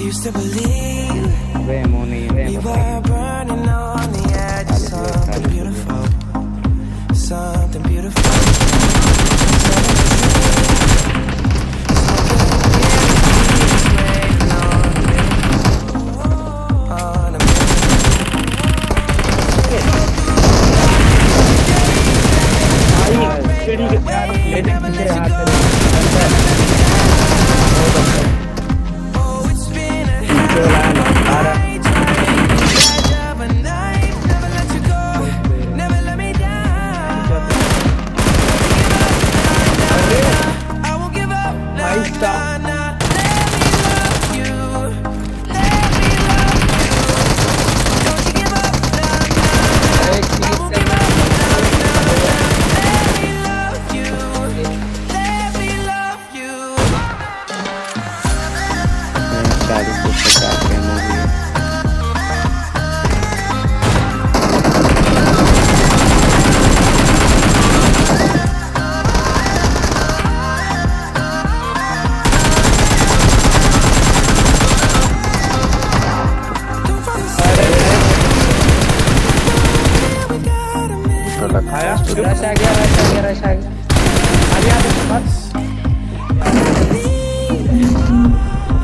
used to believe way money way we were burning on the edge of something beautiful, something beautiful. Rush आ गया rush आ गया।